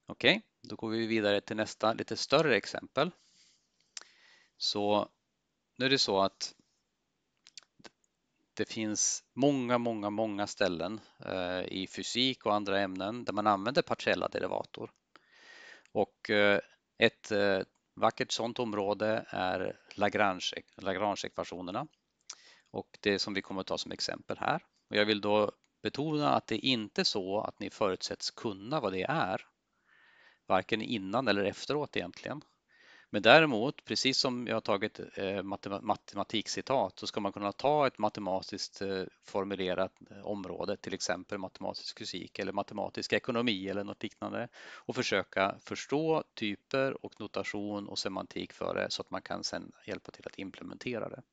Okej, då går vi vidare till nästa lite större exempel. Så nu är det så att det finns många ställen i fysik och andra ämnen där man använder partiella derivator. Och ett vackert sådant område är Lagrange-ekvationerna. Och det som vi kommer att ta som exempel här. Och jag vill då betona att det inte är så att ni förutsätts kunna vad det är, varken innan eller efteråt egentligen. Men däremot, precis som jag har tagit matematikcitat, så ska man kunna ta ett matematiskt formulerat område, till exempel matematisk fysik eller matematisk ekonomi eller något liknande, och försöka förstå typer och notation och semantik för det så att man kan sedan hjälpa till att implementera det.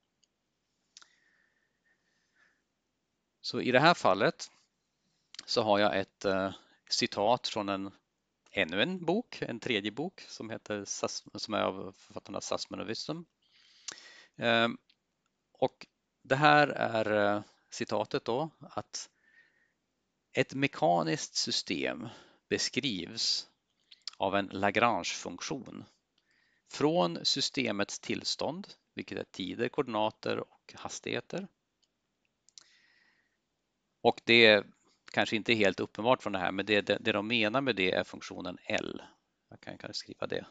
Så i det här fallet så har jag ett citat från ännu en bok, en tredje bok som är av författarna Sussman och Wissam. Och det här är citatet då, att ett mekaniskt system beskrivs av en Lagrange-funktion från systemets tillstånd, vilket är tider, koordinater och hastigheter. Och det är kanske inte helt uppenbart från det här, men det de menar med det är funktionen L. Jag kan kanske skriva det.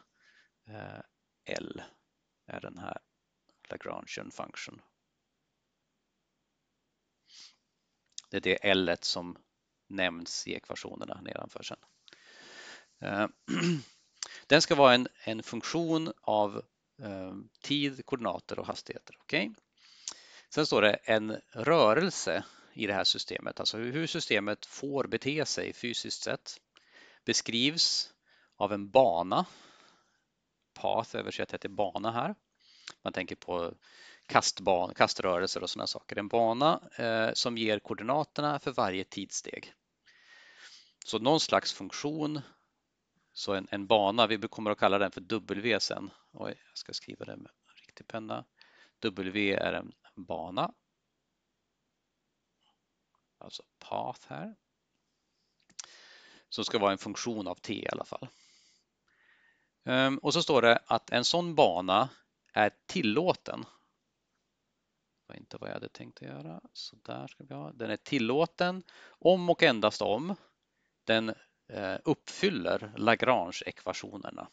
L är den här Lagrangian function. Det är det L som nämns i ekvationerna nedanför sen. Den ska vara en funktion av tid, koordinater och hastigheter. Okay? Sen står det en rörelse i det här systemet, alltså hur systemet får bete sig fysiskt sett, beskrivs av en bana. Path översätter till bana här. Man tänker på kaströrelser och sådana saker. En bana som ger koordinaterna för varje tidssteg. Så någon slags funktion, så en bana, vi kommer att kalla den för W sen. Oj, jag ska skriva det med riktig penna. W är en bana. Alltså path här. Som ska vara en funktion av t i alla fall. Och så står det att en sån bana är tillåten. Det var inte vad jag hade tänkt att göra. Så där ska vi ha. Den är tillåten om och endast om den uppfyller Lagrange-ekvationerna.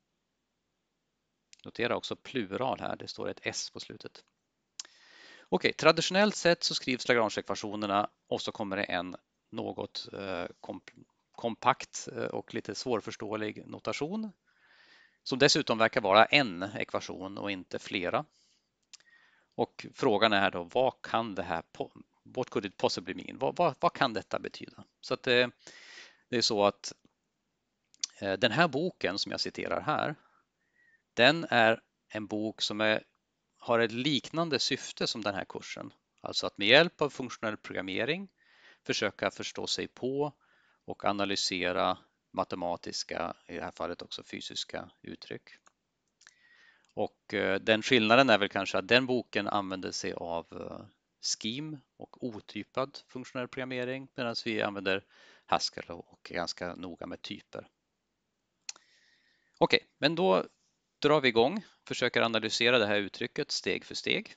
Notera också plural här, det står ett S på slutet. Okej, traditionellt sett så skrivs Lagrange-ekvationerna och så kommer det en något kompakt och lite svårförståelig notation som dessutom verkar vara en ekvation och inte flera. Och frågan är då, vad kan det här, what could it possibly mean? Vad kan detta betyda? Så att det är så att den här boken som jag citerar här, den är en bok som har ett liknande syfte som den här kursen. Alltså att med hjälp av funktionell programmering försöka förstå sig på och analysera matematiska, i det här fallet också fysiska uttryck. Och den skillnaden är väl kanske att den boken använder sig av scheme och otypad funktionell programmering medan vi använder Haskell och är ganska noga med typer. Okej, men då drar vi igång, försöker analysera det här uttrycket steg för steg.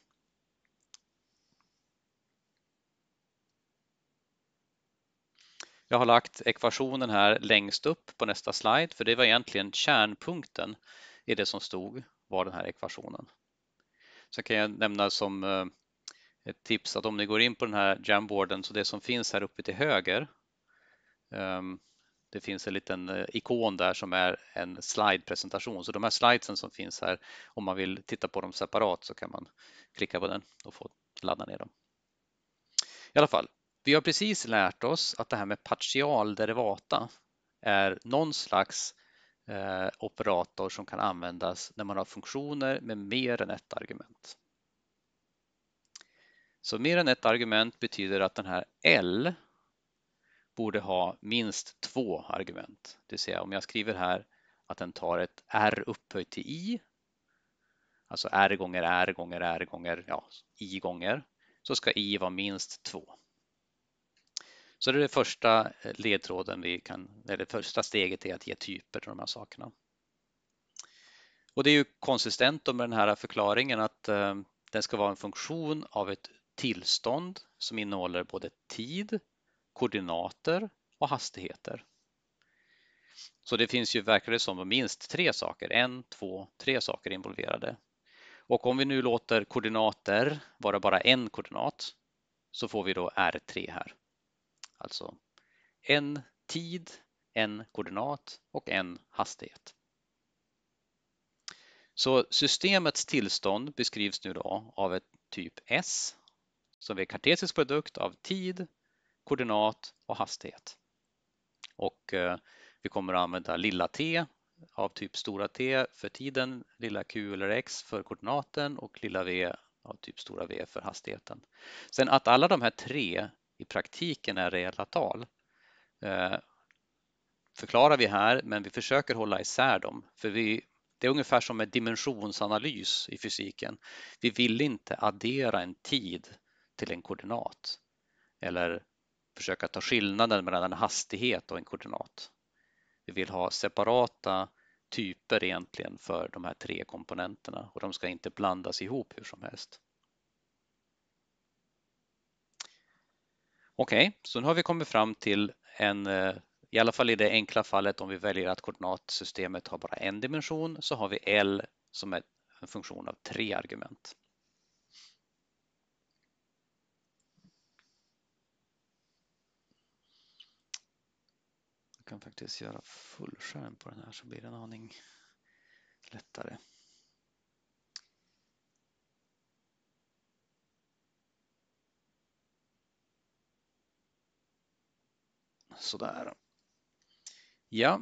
Jag har lagt ekvationen här längst upp på nästa slide, för det var egentligen kärnpunkten i det som stod var den här ekvationen. Så kan jag nämna som ett tips att om ni går in på den här Jamboarden, så det som finns här uppe till höger, det finns en liten ikon där som är en slide-presentation. Så de här slidesen som finns här, om man vill titta på dem separat så kan man klicka på den och få ladda ner dem. I alla fall, vi har precis lärt oss att det här med partialderivata är någon slags operator som kan användas när man har funktioner med mer än ett argument. Så mer än ett argument betyder att den här L borde ha minst 2 argument. Det vill säga om jag skriver här att den tar ett R upphöjt till I, alltså R gånger R gånger R gånger I gånger, så ska I vara minst 2. Så det är det första ledtråden eller första steget är att ge typer till de här sakerna. Och det är ju konsistent med den här förklaringen att den ska vara en funktion av ett tillstånd som innehåller både tid, koordinater och hastigheter. Så det finns ju verkligen som minst 3 saker, 1, 2, 3 saker involverade. Och om vi nu låter koordinater vara bara en koordinat så får vi då R3 här. Alltså en tid, en koordinat och en hastighet. Så systemets tillstånd beskrivs nu då av ett typ S som är kartesisk produkt av tid, koordinat och hastighet. Och vi kommer att använda lilla t av typ stora T för tiden, lilla q eller x för koordinaten och lilla v av typ stora V för hastigheten. Sen att alla de här 3 i praktiken är reella tal förklarar vi här, men vi försöker hålla isär dem. För det är ungefär som med dimensionsanalys i fysiken. Vi vill inte addera en tid till en koordinat eller försöka ta skillnaden mellan en hastighet och en koordinat. Vi vill ha separata typer egentligen för de här 3 komponenterna och de ska inte blandas ihop hur som helst. Okej, så nu har vi kommit fram till i alla fall i det enkla fallet om vi väljer att koordinatsystemet har bara en dimension så har vi L som är en funktion av 3 argument. Jag kan faktiskt göra fullskärm på den här så blir det en aning lättare. Sådär. Ja,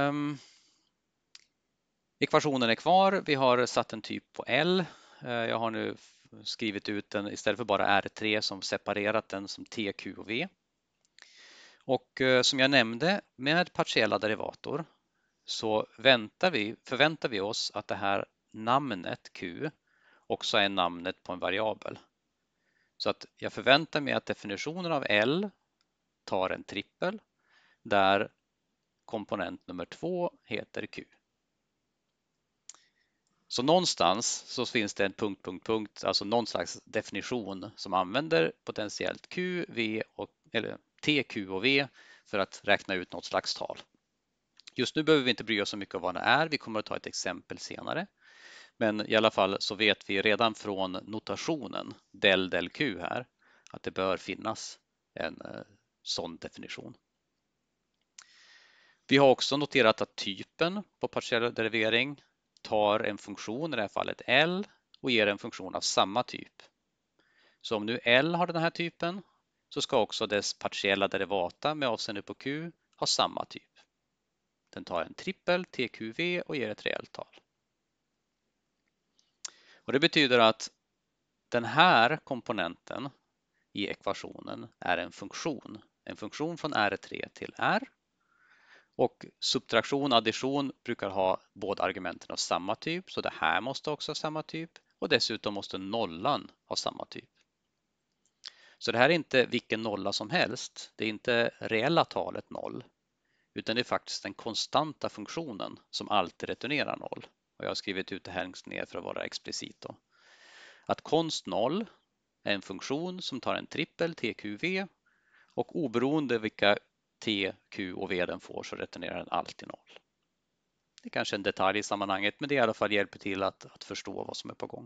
ekvationen är kvar. Vi har satt en typ på L. Jag har nu skrivit ut den istället för bara R3 som separerat den som T, Q och V. Och som jag nämnde med partiella derivator så förväntar vi oss att det här namnet Q också är namnet på en variabel. Så att jag förväntar mig att definitionen av L tar en trippel där komponent nummer 2 heter Q. Så någonstans så finns det en punkt, alltså någon slags definition som använder potentiellt Q, V eller T, Q och V för att räkna ut något slags tal. Just nu behöver vi inte bry oss så mycket om vad det är. Vi kommer att ta ett exempel senare. Men i alla fall så vet vi redan från notationen del Q här att det bör finnas en sån definition. Vi har också noterat att typen på partiell derivering tar en funktion, i det här fallet L, och ger en funktion av samma typ. Så om nu L har den här typen så ska också dess partiella derivata med avseende på Q ha samma typ. Den tar en trippel TQV och ger ett reellt tal. Och det betyder att den här komponenten i ekvationen är en funktion från R3 till R. Och subtraktion och addition brukar ha båda argumenten av samma typ, så det här måste också ha samma typ och dessutom måste nollan ha samma typ. Så det här är inte vilken nolla som helst, det är inte reella talet 0, utan det är faktiskt den konstanta funktionen som alltid returnerar 0. Och jag har skrivit ut det här längst ner för att vara explicit då. Att const 0 är en funktion som tar en trippel TQV och oberoende vilka T, Q och V den får så returnerar den alltid 0. Det är kanske en detalj i sammanhanget, men det i alla fall hjälper till att förstå vad som är på gång.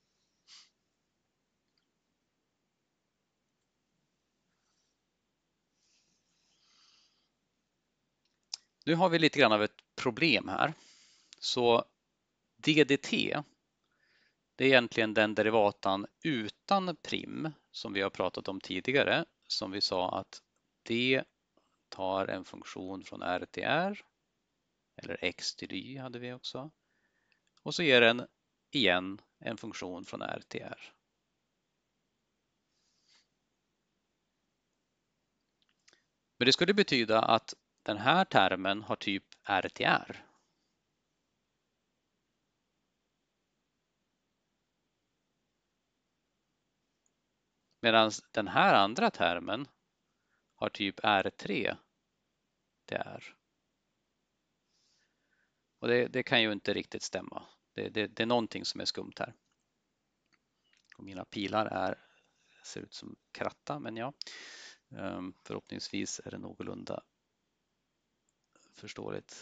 Nu har vi lite grann av ett problem här. Så DDT, det är egentligen den derivatan utan prim som vi har pratat om tidigare. Som vi sa att D tar en funktion från R till R, eller X till Y hade vi också. Och så ger den igen en funktion från R till R. Men det skulle betyda att den här termen har typ R till R. Medan den här andra termen har typ R3 där. Och det kan ju inte riktigt stämma. Det är någonting som är skumt här. Och mina pilar ser ut som kratta, men ja, förhoppningsvis är det någorlunda förståeligt.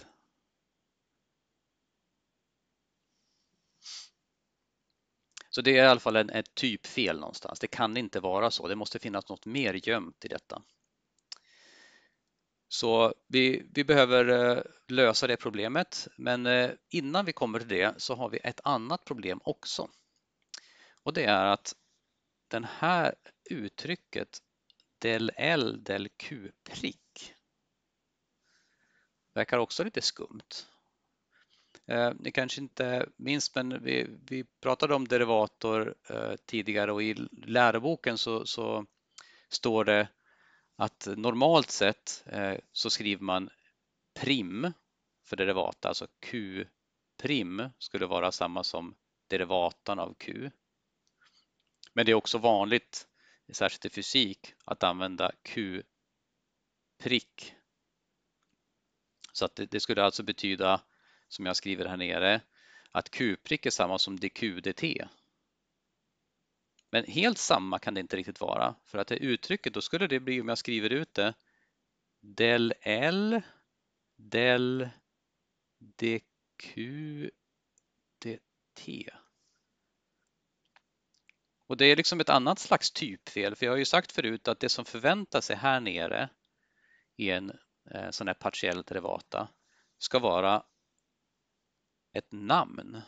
Så det är i alla fall ett typfel någonstans. Det kan inte vara så. Det måste finnas något mer gömt i detta. Så vi behöver lösa det problemet, men innan vi kommer till det så har vi ett annat problem också. Och det är att det här uttrycket del L del Q prick verkar också lite skumt. Ni kanske inte minns, men vi pratade om derivator tidigare och i läroboken så står det att normalt sett så skriver man prim för derivata, alltså Q prim skulle vara samma som derivatan av Q. Men det är också vanligt, särskilt i fysik, att använda Q prick. Så att det skulle alltså betyda, som jag skriver här nere, att Q-prick är samma som dq dt. Men helt samma kan det inte riktigt vara, för att det uttrycket, då skulle det bli, om jag skriver ut det, del L del dq dt. Och det är liksom ett annat slags typfel, för jag har ju sagt förut att det som förväntar sig här nere i en sån här partiell derivata ska vara ett namn,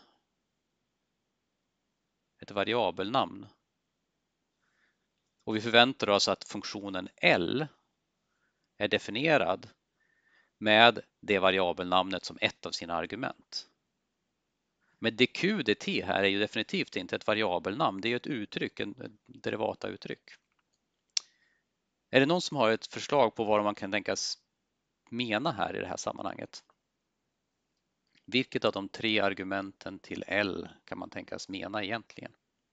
ett variabelnamn. Och vi förväntar oss att funktionen L är definierad med det variabelnamnet som ett av sina argument. Men dq dt här är ju definitivt inte ett variabelnamn, det är ett uttryck, ett derivata-uttryck. Är det någon som har ett förslag på vad man kan tänkas mena här i det här sammanhanget? Vilket av de tre argumenten till L kan man tänkas mena egentligen?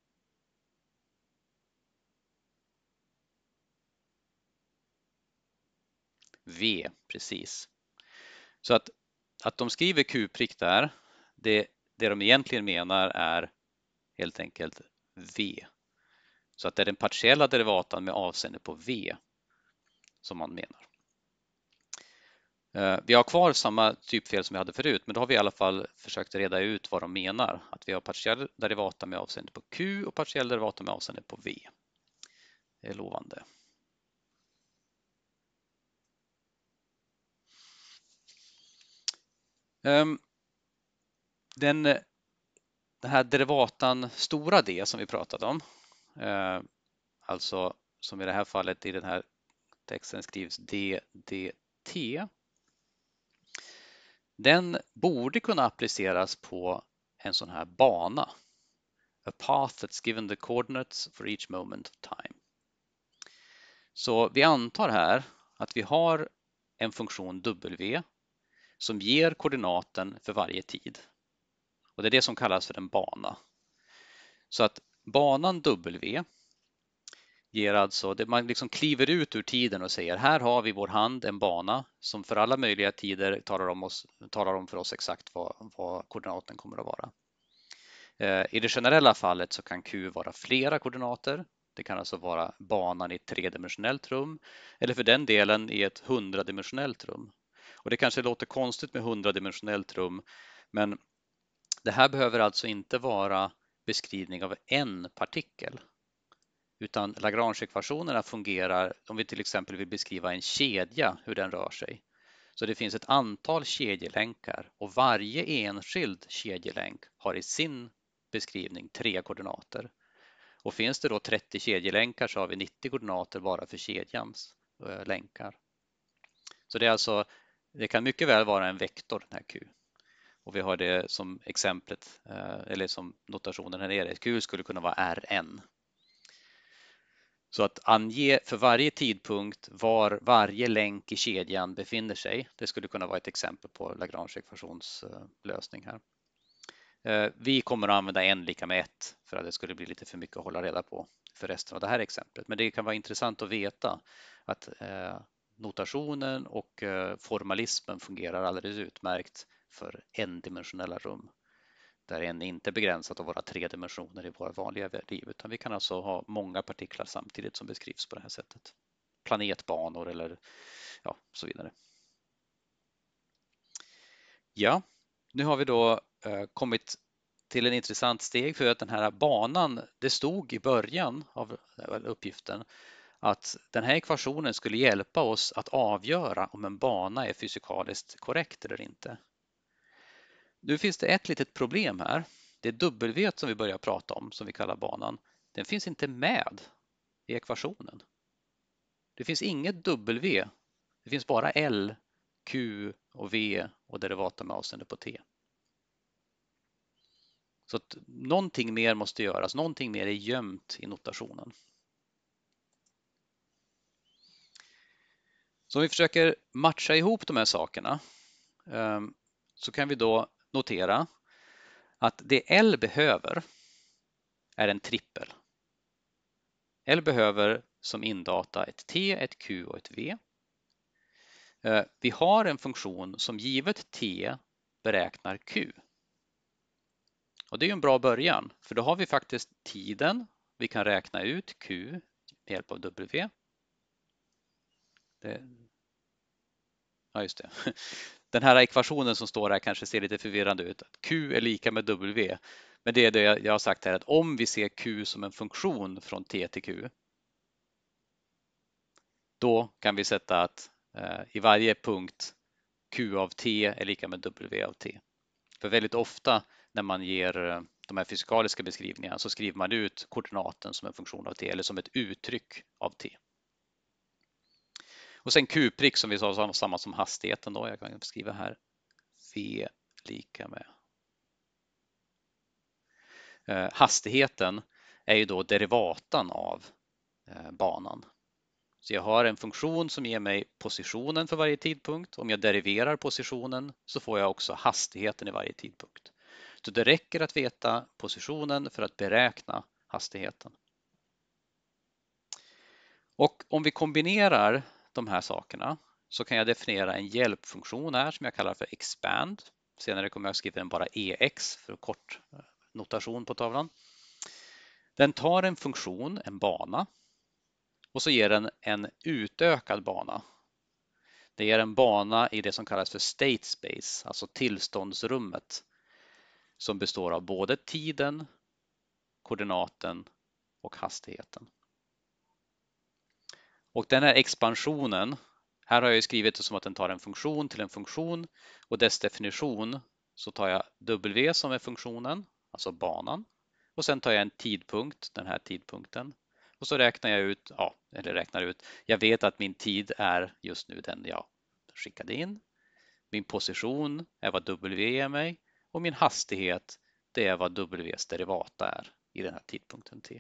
V, precis. Så att de skriver Q-prick där, det de egentligen menar är helt enkelt V. Så att det är den partiella derivatan med avseende på V som man menar. Vi har kvar samma typfel som vi hade förut, men då har vi i alla fall försökt reda ut vad de menar. Att vi har partiell derivata med avseende på Q och partiell derivata med avseende på V. Det är lovande. Den här derivatan stora D som vi pratade om, alltså som i det här fallet i den här texten skrivs ddt, den borde kunna appliceras på en sån här bana. A path that's given the coordinates for each moment of time. Så vi antar här att vi har en funktion W som ger koordinaten för varje tid. Och det är det som kallas för en bana. Så att banan W ger alltså, man liksom kliver ut ur tiden och säger här har vi vår hand, en bana som för alla möjliga tider talar om för oss exakt vad koordinaten kommer att vara. I det generella fallet så kan Q vara flera koordinater. Det kan alltså vara banan i ett tredimensionellt rum eller för den delen i ett 100-dimensionellt rum. Och det kanske låter konstigt med 100-dimensionellt rum, men det här behöver alltså inte vara beskrivning av en partikel. Utan Lagrange-ekvationerna fungerar om vi till exempel vill beskriva en kedja, hur den rör sig. Så det finns ett antal kedjelänkar och varje enskild kedjelänk har i sin beskrivning 3 koordinater. Och finns det då 30 kedjelänkar så har vi 90 koordinater bara för kedjans länkar. Så det är alltså, det kan mycket väl vara en vektor den här Q. Och vi har det som exemplet, eller som notationen här nere. Q skulle kunna vara Rn. Så att ange för varje tidpunkt var varje länk i kedjan befinner sig, det skulle kunna vara ett exempel på Lagrange-ekvationslösning här. Vi kommer att använda n lika med 1 för att det skulle bli lite för mycket att hålla reda på för resten av det här exemplet. Men det kan vara intressant att veta att notationen och formalismen fungerar alldeles utmärkt för endimensionella rum. Där en inte är begränsat av våra 3 dimensioner i våra vanliga liv, utan vi kan alltså ha många partiklar samtidigt som beskrivs på det här sättet. Planetbanor eller ja, så vidare. Ja, nu har vi då kommit till en intressant steg, för att den här banan, det stod i början av uppgiften att den här ekvationen skulle hjälpa oss att avgöra om en bana är fysikaliskt korrekt eller inte. Nu finns det ett litet problem här. Det W som vi börjar prata om, som vi kallar banan, den finns inte med i ekvationen. Det finns inget W. Det finns bara L, Q och V och derivata med avseende på T. Så att någonting mer måste göras, någonting mer är gömt i notationen. Så om vi försöker matcha ihop de här sakerna så kan vi då notera att det L behöver är en trippel. L behöver som indata ett T, ett Q och ett V. Vi har en funktion som givet T beräknar Q. Och det är en bra början, för då har vi faktiskt tiden. Vi kan räkna ut Q med hjälp av W. Ja, just det. Den här ekvationen som står här kanske ser lite förvirrande ut. Q är lika med W. Men det är det jag har sagt här, att om vi ser Q som en funktion från T till Q, då kan vi sätta att i varje punkt Q av T är lika med W av T. För väldigt ofta när man ger de här fysikaliska beskrivningarna så skriver man ut koordinaten som en funktion av T eller som ett uttryck av T. Och sen Q-prick som vi sa, samma som hastigheten då. Jag kan skriva här V lika med. Hastigheten är ju då derivatan av banan. Så jag har en funktion som ger mig positionen för varje tidpunkt. Om jag deriverar positionen så får jag också hastigheten i varje tidpunkt. Så det räcker att veta positionen för att beräkna hastigheten. Och om vi kombinerar de här sakerna så kan jag definiera en hjälpfunktion här som jag kallar för expand. Senare kommer jag skriva den bara EX för kort notation på tavlan. Den tar en funktion, en bana, och så ger den en utökad bana. Det ger en bana i det som kallas för state space, alltså tillståndsrummet, som består av både tiden, koordinaten och hastigheten. Och den här expansionen, här har jag skrivit det som att den tar en funktion till en funktion, och dess definition så tar jag W som är funktionen, alltså banan, och sen tar jag en tidpunkt, den här tidpunkten, och så räknar jag ut, jag vet att min tid är just nu den jag skickade in. Min position är vad W ger mig och min hastighet, det är vad W's derivata är i den här tidpunkten T.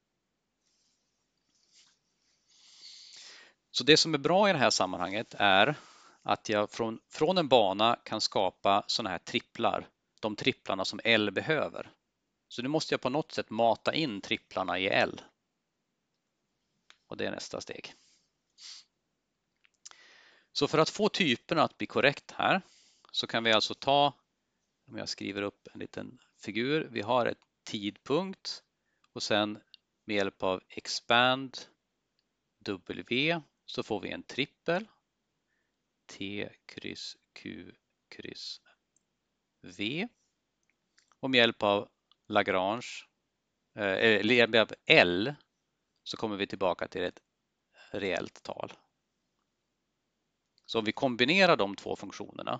Så det som är bra i det här sammanhanget är att jag från en bana kan skapa sådana här tripplar, de tripplarna som L behöver. Så nu måste jag på något sätt mata in tripplarna i L. Och det är nästa steg. Så för att få typerna att bli korrekt här så kan vi alltså ta, om jag skriver upp en liten figur, vi har ett tidpunkt och sen med hjälp av expand W så får vi en trippel T kryss Q kryss V, och med hjälp av Lagrange L så kommer vi tillbaka till ett reellt tal. Så om vi kombinerar de två funktionerna,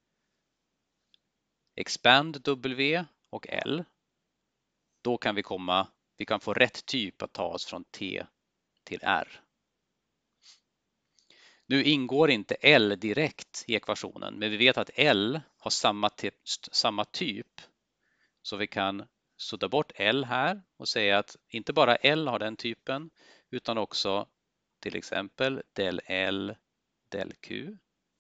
expand W och L, då kan vi kan få rätt typ att ta oss från T till R. Nu ingår inte L direkt i ekvationen, men vi vet att L har samma typ. Så vi kan sudda bort L här och säga att inte bara L har den typen, utan också till exempel del L, del Q.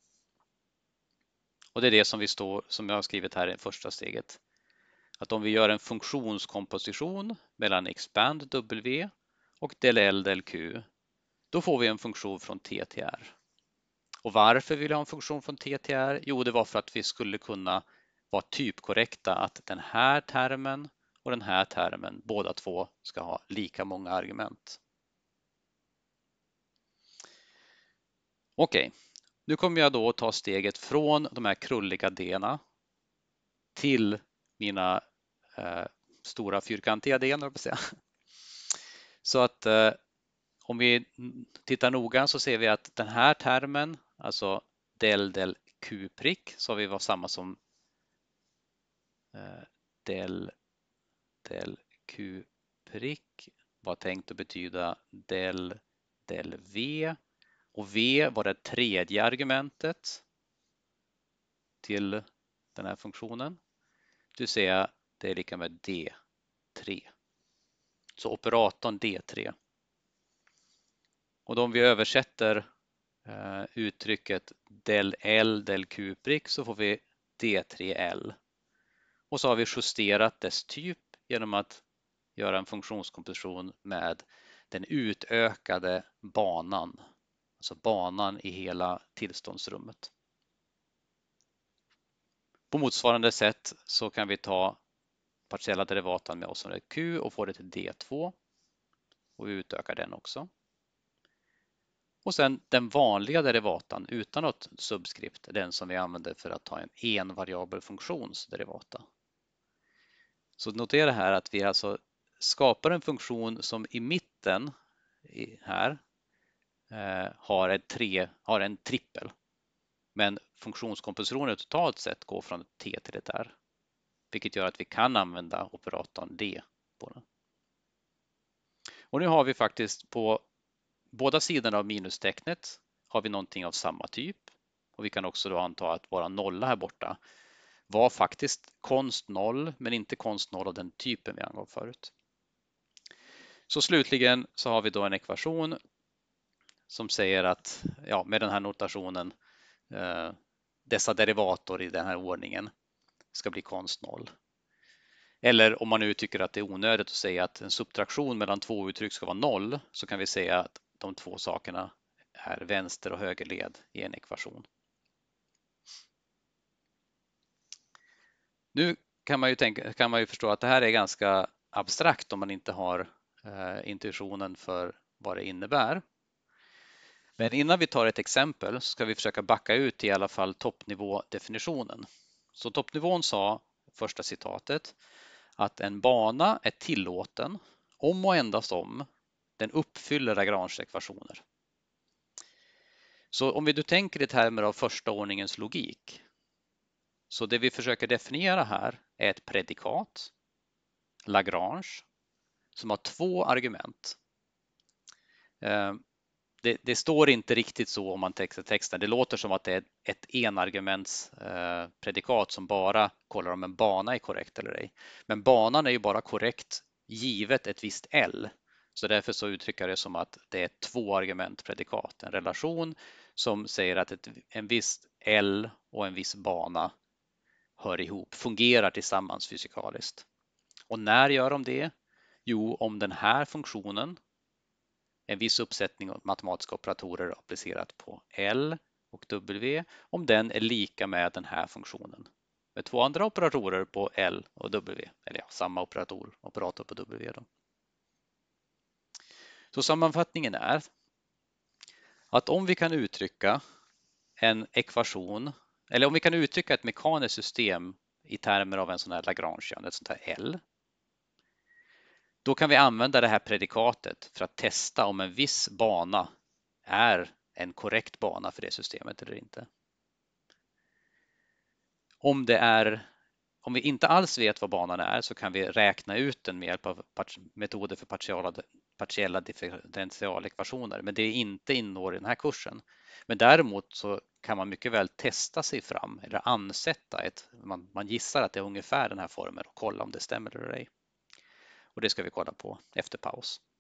Och det är det som jag har skrivit här i första steget. Att om vi gör en funktionskomposition mellan expand W och del L, del Q, då får vi en funktion från T till R. Och varför vill jag ha en funktion från T till R? Jo, det var för att vi skulle kunna vara typkorrekta att den här termen och den här termen, båda två ska ha lika många argument. Okej, nu kommer jag då ta steget från de här krulliga d-na till mina stora fyrkantiga d-n. Så att om vi tittar noga så ser vi att den här termen, alltså del q prick, så har vi var samma som del q prick var tänkt att betyda del v, och v var det tredje argumentet till den här funktionen. Du ser det är lika med d3. Så operatorn d3. Och då om vi översätter uttrycket del L del Q prick så får vi D3L. Och så har vi justerat dess typ genom att göra en funktionskomposition med den utökade banan. Alltså banan i hela tillståndsrummet. På motsvarande sätt så kan vi ta partiella derivatan med oss som är Q och få det till D2. Och vi utökar den också. Och sen den vanliga derivatan utan något subskript, den som vi använder för att ta en envariabel funktionsderivata. Så notera här att vi alltså skapar en funktion som i mitten här har en trippel. Men funktionskompositionen totalt sett går från ett T till ett R. Vilket gör att vi kan använda operatorn D på den. Och nu har vi faktiskt på båda sidorna av minustecknet har vi någonting av samma typ. Och vi kan också då anta att våra nolla här borta var faktiskt konst 0, men inte konst 0 av den typen vi angav förut. Så slutligen så har vi då en ekvation som säger att med den här notationen dessa derivator i den här ordningen ska bli konst 0. Eller om man nu tycker att det är onödigt att säga att en subtraktion mellan två uttryck ska vara 0, så kan vi säga att de två sakerna är vänster- och högerled i en ekvation. Nu kan man ju förstå att det här är ganska abstrakt om man inte har intuitionen för vad det innebär. Men innan vi tar ett exempel så ska vi försöka backa ut i alla fall toppnivådefinitionen. Så toppnivån sa, första citatet, att en bana är tillåten om och endast om den uppfyller Lagrange-ekvationer. Så om vi nu tänker i termer av första ordningens logik, så det vi försöker definiera här är ett predikat, Lagrange, som har två argument. Det står inte riktigt så om man textar texten. Det låter som att det är ett enargumentspredikat som bara kollar om en bana är korrekt eller ej. Men banan är ju bara korrekt givet ett visst L. Så därför så uttrycker det som att det är ett tvåargumentpredikat. En relation som säger att en viss L och en viss bana hör ihop, fungerar tillsammans fysikaliskt. Och när gör de det? Jo, om den här funktionen, en viss uppsättning av matematiska operatorer applicerat på L och W, om den är lika med den här funktionen. Med två andra operatorer på L och W, eller samma operator på W då. Så sammanfattningen är att om vi kan uttrycka en ekvation, eller om vi kan uttrycka ett mekaniskt system i termer av en sån här Lagrangian, ett sånt här L, då kan vi använda det här predikatet för att testa om en viss bana är en korrekt bana för det systemet eller inte. Om vi inte alls vet vad banan är så kan vi räkna ut den med hjälp av metoder för partiella differentialekvationer, men det inte ingår i den här kursen. Men däremot så kan man mycket väl testa sig fram eller ansätta man gissar att det är ungefär den här formen och kolla om det stämmer eller ej. Och det ska vi kolla på efter paus.